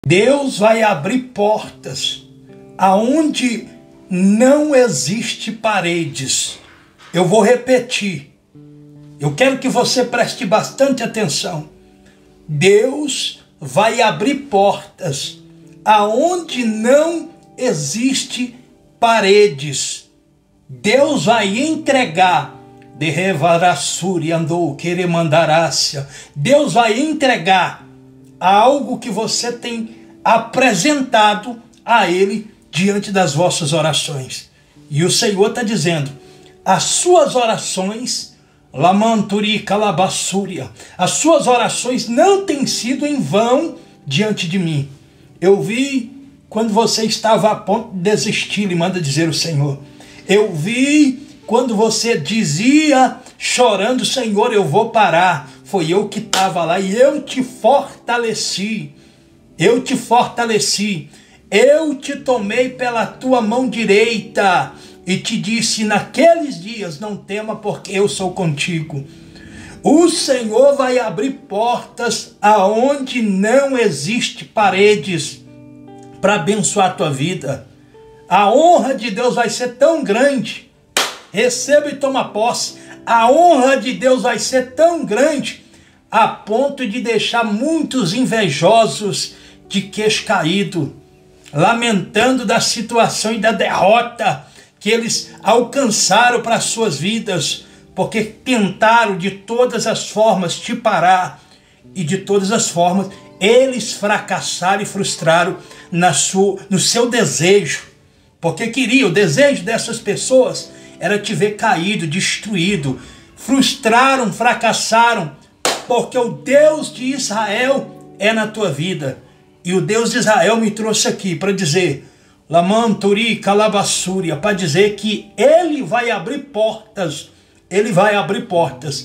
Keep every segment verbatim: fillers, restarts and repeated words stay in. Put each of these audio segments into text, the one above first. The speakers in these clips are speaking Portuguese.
Deus vai abrir portas aonde não existe paredes. Eu vou repetir. Eu quero que você preste bastante atenção. Deus vai abrir portas aonde não existe paredes. Deus vai entregar de revarassuri andou querer mandarácia. Deus vai entregar algo que você tem apresentado a Ele diante das vossas orações. E o Senhor está dizendo, as suas orações, lamanturi calabassúria, as suas orações não têm sido em vão diante de mim. Eu vi quando você estava a ponto de desistir, lhe manda dizer o Senhor. Eu vi quando você dizia, chorando, Senhor, eu vou parar. Foi eu que estava lá e eu te fortaleci. Eu te fortaleci. Eu te tomei pela tua mão direita e te disse, naqueles dias, não tema, porque eu sou contigo. O Senhor vai abrir portas aonde não existe paredes para abençoar a tua vida. A honra de Deus vai ser tão grande. Receba e toma posse. A honra de Deus vai ser tão grande a ponto de deixar muitos invejosos de queixo caído, lamentando da situação e da derrota que eles alcançaram para as suas vidas, porque tentaram de todas as formas te parar, e de todas as formas eles fracassaram e frustraram na sua, no seu desejo, porque queriam, o desejo dessas pessoas era te ver caído, destruído, frustraram, fracassaram, porque o Deus de Israel é na tua vida. E o Deus de Israel me trouxe aqui para dizer, lamanturi calabassúria, para dizer que Ele vai abrir portas, Ele vai abrir portas,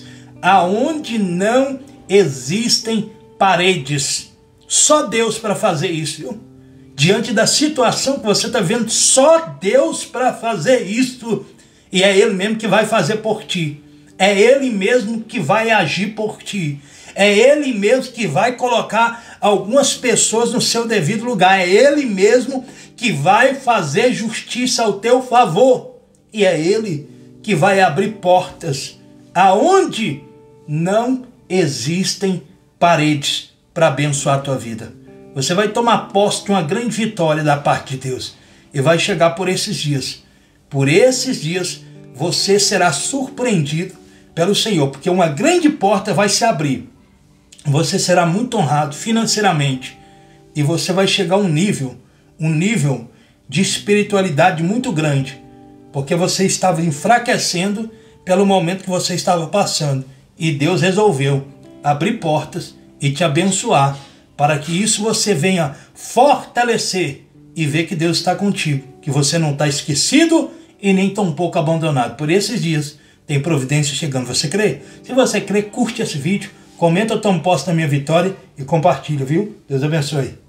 aonde não existem paredes. Só Deus para fazer isso, viu? Diante da situação que você está vendo, só Deus para fazer isso. E é Ele mesmo que vai fazer por ti. É Ele mesmo que vai agir por ti. É Ele mesmo que vai colocar algumas pessoas no seu devido lugar. É Ele mesmo que vai fazer justiça ao teu favor. E é Ele que vai abrir portas aonde não existem paredes para abençoar a tua vida. Você vai tomar posse de uma grande vitória da parte de Deus. E vai chegar por esses dias. Por esses dias você será surpreendido pelo Senhor, porque uma grande porta vai se abrir. Você será muito honrado financeiramente e você vai chegar a um nível, um nível de espiritualidade muito grande, porque você estava enfraquecendo pelo momento que você estava passando e Deus resolveu abrir portas e te abençoar para que isso você venha fortalecer e ver que Deus está contigo, que você não está esquecido e nem tão pouco abandonado. Por esses dias tem providência chegando. Você crê? Se você crê, curte esse vídeo, comenta, toma posse da minha vitória e compartilha, viu? Deus abençoe.